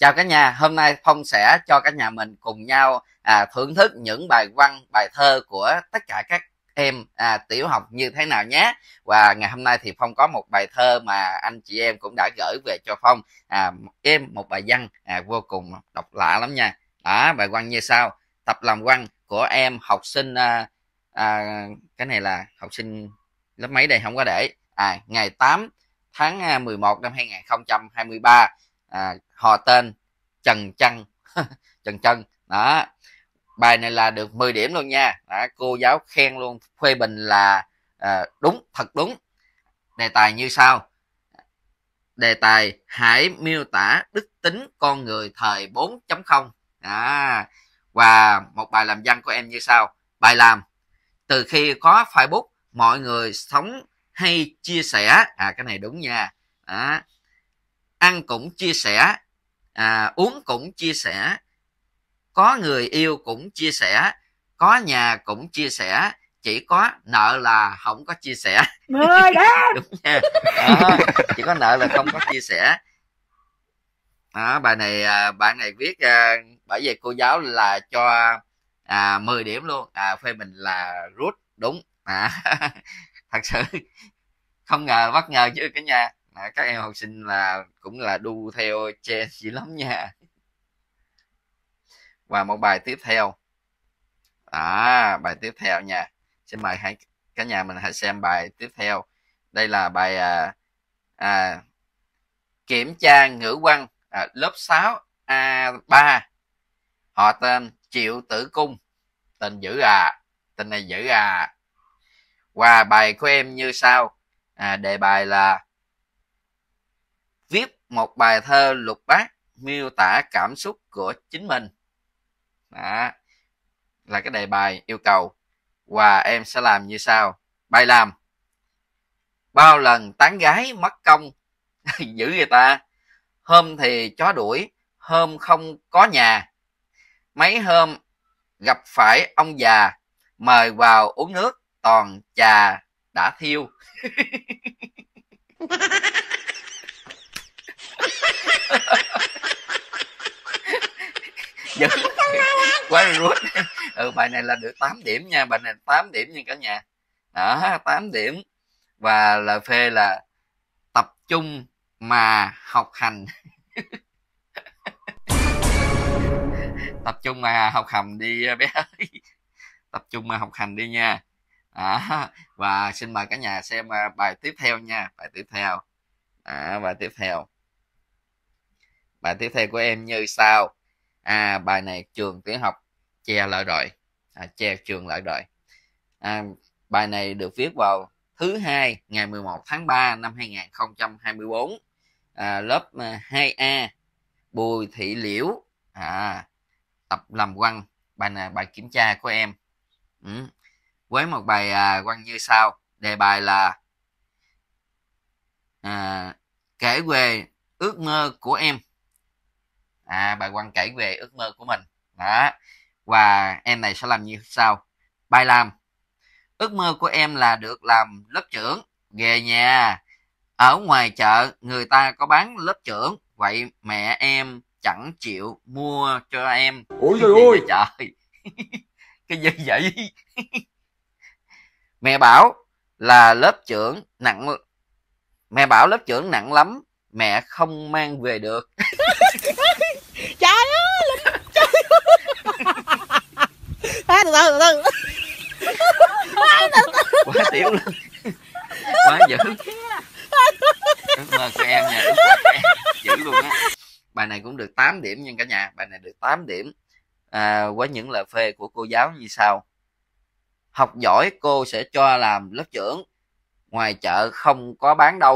Chào cả nhà, hôm nay Phong sẽ cho cả nhà mình cùng nhau thưởng thức những bài văn, bài thơ của tất cả các em tiểu học như thế nào nhé. Và ngày hôm nay thì Phong có một bài thơ mà anh chị em cũng đã gửi về cho Phong. Một bài văn vô cùng độc lạ lắm nha. Đó, bài văn như sau: tập làm văn của em học sinh cái này là học sinh lớp mấy đây không có để. Ngày 8 tháng 11 năm 2023. Họ tên Trần Trân. Trần Trân đó. Bài này là được 10 điểm luôn nha. Đó, cô giáo khen luôn, phê bình là đúng, thật đúng. Đề tài như sau: đề tài hãy miêu tả đức tính con người thời 4.0. Và một bài làm văn của em như sau: bài làm: từ khi có Facebook, mọi người sống hay chia sẻ. Cái này đúng nha. Đó. Ăn cũng chia sẻ, uống cũng chia sẻ, có người yêu cũng chia sẻ, có nhà cũng chia sẻ, chỉ có nợ là không có chia sẻ. Đúng nha. Đó, chỉ có nợ là không có chia sẻ. Đó, bài này bạn này viết bởi vì cô giáo là cho 10 điểm luôn. Phê bình là rút đúng. Thật sự không ngờ, bất ngờ chứ cả nhà. Các em học sinh là cũng là đu theo che dữ lắm nha. Và một bài tiếp theo. Bài tiếp theo nha. Xin mời cả nhà mình hãy xem bài tiếp theo. Đây là bài kiểm tra ngữ văn lớp 6A3. Họ tên Triệu Tử Cung. Tên dữ tên này dữ Và bài của em như sau. Đề bài là viết một bài thơ lục bát miêu tả cảm xúc của chính mình. Đó là cái đề bài yêu cầu. Và em sẽ làm như sau. Bài làm: bao lần tán gái mất công. Dữ người ta. Hôm thì chó đuổi, hôm không có nhà. Mấy hôm gặp phải ông già, mời vào uống nước, toàn trà đã thiêu. Dữ quá rút. Bài này là được 8 điểm nha. Bài này 8 điểm nha cả nhà. Đó, 8 điểm. Và lời phê là tập trung mà học hành. Tập trung mà học hành đi bé ơi. Tập trung mà học hành đi nha. Và xin mời cả nhà xem bài tiếp theo nha. Bài tiếp theo. Bài tiếp theo của em như sau. Bài này trường tiểu học che lại rồi. Che trường lại rồi. Bài này được viết vào thứ Hai ngày 11 tháng 3 năm 2024. Lớp 2A Bùi Thị Liễu. Tập làm văn. Bài này bài kiểm tra của em. Với một bài văn như sau. Đề bài là kể về ước mơ của em. Bài văn kể về ước mơ của mình. Đó. Và em này sẽ làm như sau. Bài làm: ước mơ của em là được làm lớp trưởng. Về nhà, ở ngoài chợ người ta có bán lớp trưởng, vậy mẹ em chẳng chịu mua cho em. Ôi trời ơi trời. Cái gì vậy? Mẹ bảo lớp trưởng nặng lắm, mẹ không mang về được. Trời ơi. Từ từ. Quá tiểu luôn. Quá dữ. Ước mơ của em nha. Ước mơ của em dữ luôn á. Bài này cũng được 8 điểm nha cả nhà. Bài này được 8 điểm. Với những lời phê của cô giáo như sau: học giỏi cô sẽ cho làm lớp trưởng, ngoài chợ không có bán đâu.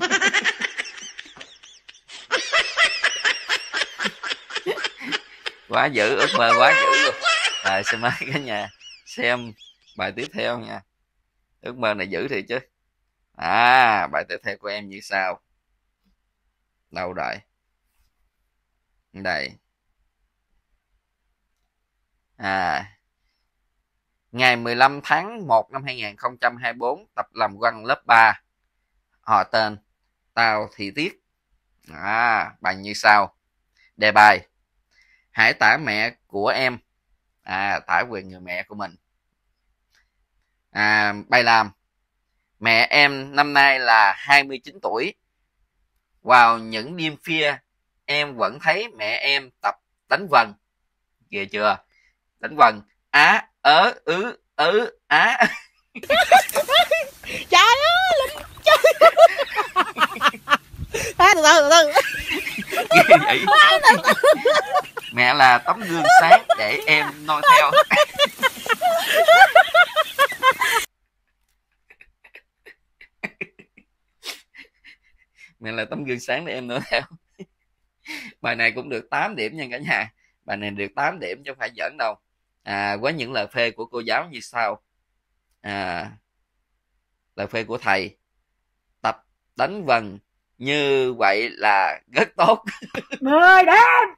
Quá dữ, ước mơ quá dữ luôn. Xin mời cả nhà xem bài tiếp theo nha. Ước mơ này dữ thì chứ. Bài tiếp theo của em như sau. Đâu rồi? Đây. Ngày 15 tháng 1 năm 2024, tập làm văn lớp 3. Họ tên Tào Thị Tiết. Bài như sau. Đề bài: hãy tả mẹ của em. Tả về người mẹ của mình. Bài làm: mẹ em năm nay là 29 tuổi. Vào những đêm khuya, em vẫn thấy mẹ em tập đánh vần. Ghê chưa? Đánh vần á, á. Trời ơi, Linh trời. Từ từ. Ghê vậy? Mẹ là tấm gương sáng để em noi theo. Mẹ là tấm gương sáng để em noi theo. Bài này cũng được 8 điểm nha cả nhà. Bài này được 8 điểm chứ không phải giỡn đâu. Với những lời phê của cô giáo như sau. Lời phê của thầy: tập đánh vần như vậy là rất tốt. Người đen.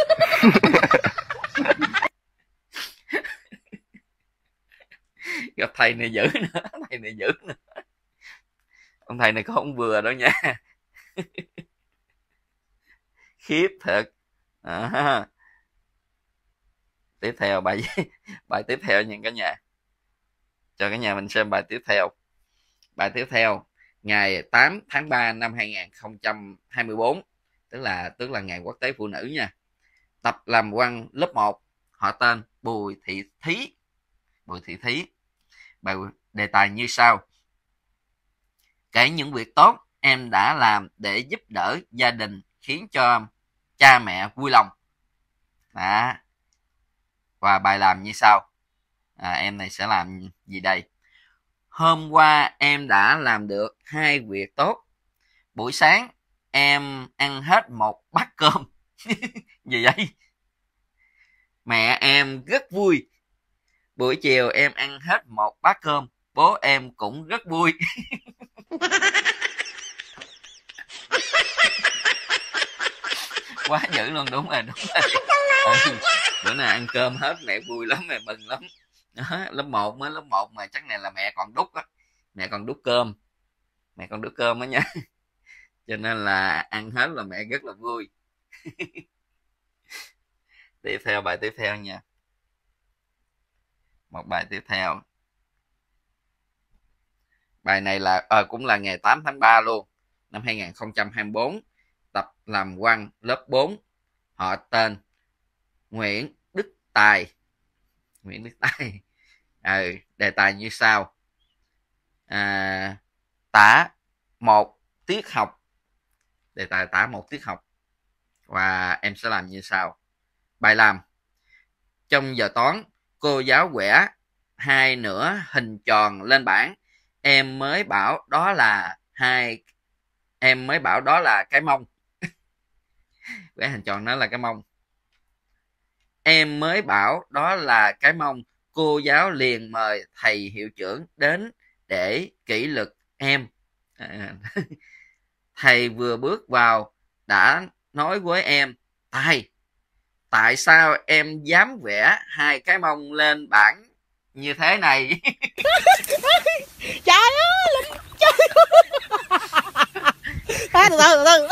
Gặp thầy này dữ nữa. Thầy này dữ nữa. Ông thầy này có không vừa đâu nha. Khiếp thật. Tiếp theo bài tiếp theo nha cả nhà. Cho cả nhà mình xem bài tiếp theo. Bài tiếp theo ngày 8 tháng 3 năm 2024, tức là ngày Quốc tế Phụ nữ nha. Tập làm văn lớp 1, họ tên Bùi Thị Thí. Bùi Thị Thí. Bài đề tài như sau: kể những việc tốt em đã làm để giúp đỡ gia đình, khiến cho cha mẹ vui lòng. Và bài làm như sau. Em này sẽ làm gì đây? Hôm qua em đã làm được 2 việc tốt. Buổi sáng em ăn hết 1 bát cơm. Gì vậy? Mẹ em rất vui. Buổi chiều em ăn hết 1 bát cơm. Bố em cũng rất vui. Quá dữ luôn. Đúng rồi. Bữa nào ăn cơm hết mẹ vui lắm, mẹ mừng lắm. Lớp 1 mới lớp 1 mà chắc này là mẹ còn đút á. Mẹ còn đút cơm. Mẹ còn đút cơm á nha. Cho nên là ăn hết là mẹ rất là vui. Tiếp theo, bài tiếp theo nha. Một bài tiếp theo. Bài này là cũng là ngày 8 tháng 3 luôn, năm 2024. Tập làm văn lớp 4, họ tên Nguyễn Đức Tài. Nguyễn Đức Tài. Đề tài như sau. Tả 1 tiết học. Đề tài tả 1 tiết học. Và em sẽ làm như sau. Bài làm: trong giờ toán, cô giáo vẽ 2 nửa hình tròn lên bảng. Em mới bảo đó là cái mông. Vẽ hình tròn đó là cái mông. Em mới bảo đó là cái mông. Cô giáo liền mời thầy hiệu trưởng đến để kỷ luật em. Thầy vừa bước vào đã nói với em: tại sao em dám vẽ 2 cái mông lên bảng như thế này? Trời ơi, Linh trời. Từ từ.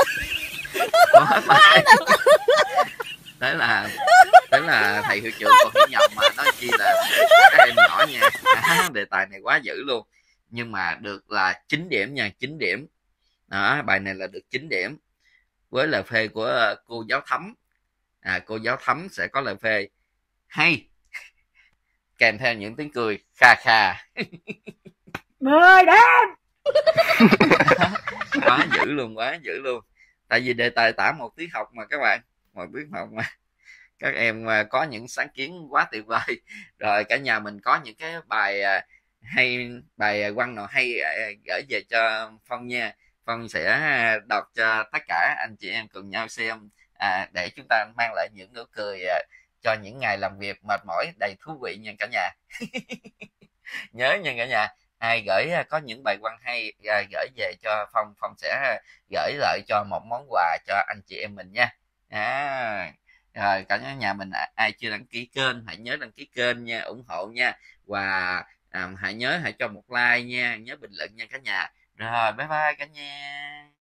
Đấy là thầy hiệu trưởng còn hiểu nhầm mà nói chi là các em nhỏ nha. Đề tài này quá dữ luôn. Nhưng mà được là 9 điểm nha, 9 điểm. Đó, bài này là được 9 điểm. Với lời phê của cô giáo Thắm. Cô giáo Thắm sẽ có lời phê hay, kèm theo những tiếng cười kha kha. Người đen. Quá dữ luôn. Tại vì đề tài tả 1 tiết học mà các bạn. 1 tiết học mà. Các em có những sáng kiến quá tuyệt vời. Rồi cả nhà mình có những cái bài hay, bài văn nào hay gửi về cho Phong nha. Phong sẽ đọc cho tất cả anh chị em cùng nhau xem, để chúng ta mang lại những nụ cười cho những ngày làm việc mệt mỏi đầy thú vị nha cả nhà. Nhớ nha cả nhà, ai có những bài văn hay gửi về cho Phong sẽ gửi lại cho một món quà cho anh chị em mình nha. Rồi cả nhà mình ai chưa đăng ký kênh hãy nhớ đăng ký kênh nha, ủng hộ nha. Và hãy cho một like nha, nhớ bình luận nha cả nhà. Rồi bye bye cả nhà.